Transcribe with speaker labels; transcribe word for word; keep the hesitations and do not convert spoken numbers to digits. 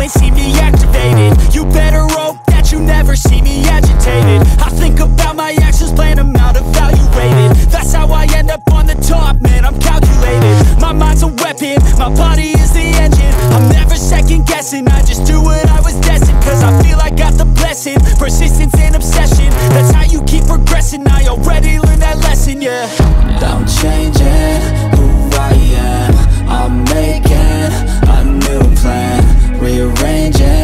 Speaker 1: ain't see me activated. You better hope that you never see me agitated. I think about my actions, plan them out, evaluated. That's how I end up on the top, man, I'm calculated. My mind's a weapon, my body is the engine. I'm never second guessing, I just do what I was destined. Cause I feel I got the blessing, persistence and obsession. That's how you keep progressing, I already learned that lesson, yeah. I'm changing who I am, I'm making a new plan, rearranging